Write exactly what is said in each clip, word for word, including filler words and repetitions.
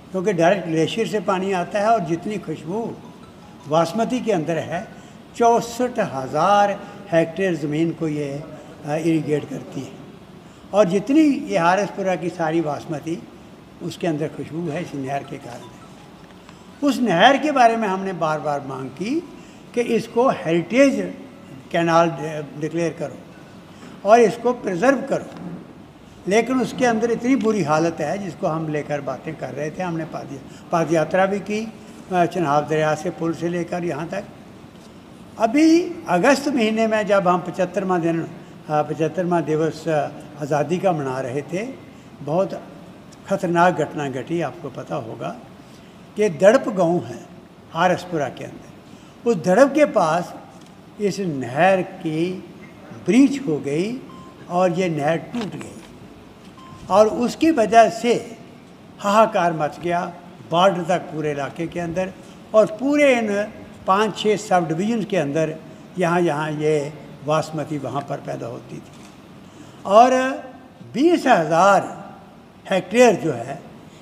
क्योंकि direct glacier से पानी आता है और जितनी खुशबू बासमती के अंदर है, चौंसठ हज़ार हेक्टेयर ज़मीन को ये इरीगेट करती है। और जितनी ये आरएसपुरा की सारी बासमती उसके अंदर खुशबू है इस नहर के कारण। उस नहर के बारे में हमने बार बार मांग की कि इसको हेरिटेज कैनाल डिक्लेयर करो और इसको प्रिजर्व करो, लेकिन उसके अंदर इतनी बुरी हालत है जिसको हम लेकर बातें कर रहे थे। हमने पाद पाद यात्रा भी की चिनाब दरिया से पुल से लेकर यहाँ तक। अभी अगस्त महीने में जब हम पचहत्तरवां दिन पचहत्तरवां दिवस आज़ादी का मना रहे थे, बहुत ख़तरनाक घटना घटी। आपको पता होगा कि दड़प गांव है आरएसपुरा के अंदर, उस दड़प के पास इस नहर की ब्रीच हो गई और ये नहर टूट गई और उसकी वजह से हाहाकार मच गया बॉर्डर तक पूरे इलाके के अंदर। और पूरे इन पाँच छः सब डिवीज़न के अंदर यहाँ यहाँ ये बासमती वहाँ पर पैदा होती थी। और बीस हज़ार हेक्टेयर जो है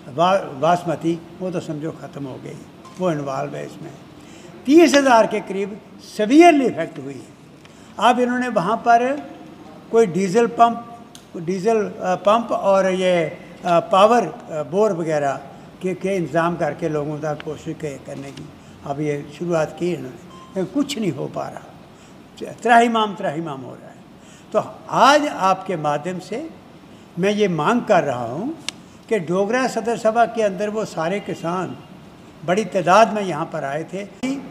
बासमती वो तो समझो ख़त्म हो गई, वो इन्वॉल्व है इसमें। तीस हज़ार के करीब सीवियरली इफेक्ट हुई है। अब इन्होंने वहाँ पर कोई डीजल पंप डीजल पंप और ये पावर बोर वगैरह के के इंतज़ाम करके लोगों तक कोशिश करने की अब ये शुरुआत की इन्होंने, कुछ नहीं हो पा रहा, त्राहिमाम त्राहिमाम हो रहा है। तो आज आपके माध्यम से मैं ये मांग कर रहा हूँ कि डोगरा सदर सभा के अंदर वो सारे किसान बड़ी तादाद में यहाँ पर आए थे।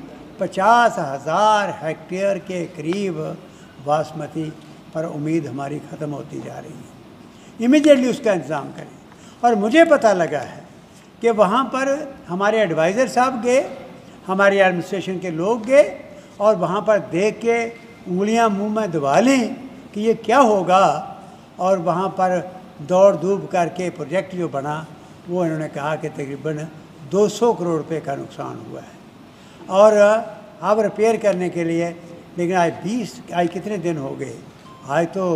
पचास हज़ार हेक्टेयर के करीब बासमती पर उम्मीद हमारी ख़त्म होती जा रही है। इमीडिएटली उसका इंतज़ाम करें। और मुझे पता लगा है कि वहाँ पर हमारे एडवाइज़र साहब गए, हमारे एडमिनिस्ट्रेशन के लोग गए और वहाँ पर देख के उंगलियाँ मुंह में दबा लें कि ये क्या होगा। और वहाँ पर दौड़ धूप करके प्रोजेक्ट जो बना वो इन्होंने कहा कि तकरीबन दो सौ करोड़ रुपए का नुकसान हुआ है। और अब रिपेयर करने के लिए, लेकिन आज बीस आज कितने दिन हो गए, आज तो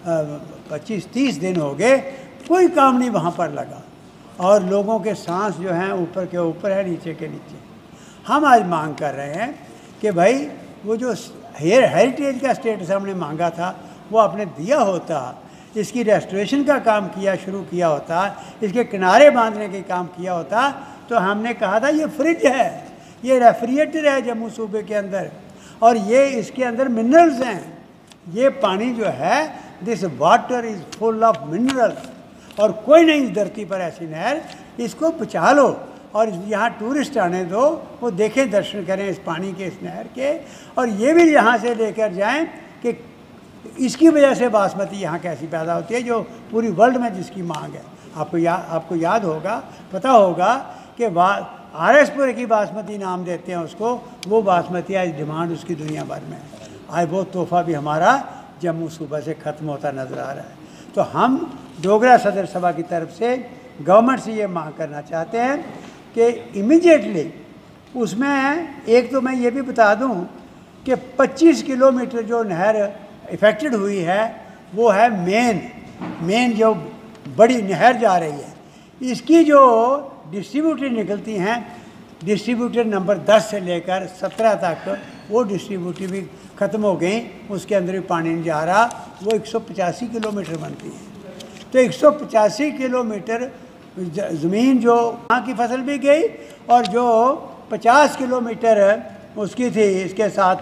पच्चीस तीस दिन हो गए, कोई काम नहीं वहाँ पर लगा। और लोगों के सांस जो हैं ऊपर के ऊपर है, नीचे के नीचे। हम आज मांग कर रहे हैं कि भाई वो जो हेयर हेरिटेज का स्टेटस हमने मांगा था वो आपने दिया होता, इसकी रेस्टोरेशन का काम किया शुरू किया होता, इसके किनारे बांधने के काम किया होता, तो हमने कहा था ये फ्रिज है, ये रेफ्रिजरेटर है जम्मू सूबे के अंदर और ये इसके अंदर मिनरल्स हैं। ये पानी जो है, this water is full of minerals और कोई नहीं इस धरती पर ऐसी नहर, इसको बचा लो और यहाँ टूरिस्ट आने दो, वो देखें, दर्शन करें इस पानी के, इस नहर के। और ये भी यहाँ से लेकर जाएं कि इसकी वजह से बासमती यहाँ कैसी पैदा होती है, जो पूरी वर्ल्ड में जिसकी मांग है। आपको या, आपको याद होगा, पता होगा कि आरएसपुर की बासमती नाम देते हैं उसको, वो बासमती आज डिमांड उसकी दुनिया भर में है। आज वो तोहफ़ा भी हमारा जम्मू सूबा से ख़त्म होता नज़र आ रहा है। तो हम डोगरा सदर सभा की तरफ से गवर्नमेंट से ये मांग करना चाहते हैं कि इमीडिएटली उसमें, एक तो मैं ये भी बता दूं कि पच्चीस किलोमीटर जो नहर इफ़ेक्टेड हुई है वो है मेन मेन जो बड़ी नहर जा रही है, इसकी जो डिस्ट्रीब्यूटर निकलती हैं, डिस्ट्रीब्यूटर नंबर दस से लेकर सत्रह तक वो डिस्ट्रीब्यूटर भी ख़त्म हो गई, उसके अंदर भी पानी नहीं जा रहा। वो एक सौ पचासी किलोमीटर बनती है। तो एक सौ पचासी किलोमीटर ज़मीन जो वहाँ की फसल भी गई और जो पचास किलोमीटर उसकी थी इसके साथ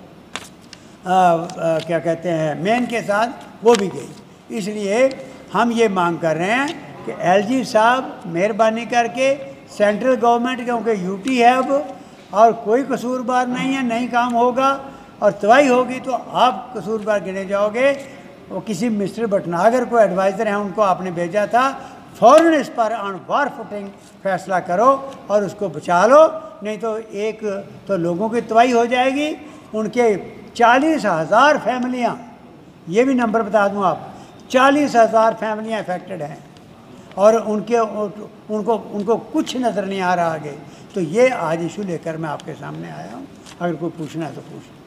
आ, आ, क्या कहते हैं मेन के साथ, वो भी गई। इसलिए हम ये मांग कर रहे हैं कि एलजी साहब मेहरबानी करके सेंट्रल गवर्नमेंट, क्योंकि यूटी है अब और कोई कसूरबार नहीं है, नहीं काम होगा और तबाही होगी तो आप कसूरबार गिने जाओगे। वो किसी मिस्टर भटनागर को एडवाइज़र हैं, उनको आपने भेजा था, फ़ौरन इस पर ऑन वार फुटिंग फैसला करो और उसको बचा लो, नहीं तो एक तो लोगों की तबाही हो जाएगी, उनके चालीस हज़ार फैमिलियाँ, ये भी नंबर बता दूँ आप, चालीस हज़ार फैमिलियाँ अफेक्टेड हैं और उनके उनको उनको कुछ नज़र नहीं आ रहा आगे। तो ये आज इशू लेकर मैं आपके सामने आया हूँ, अगर कोई पूछना है तो पूछ।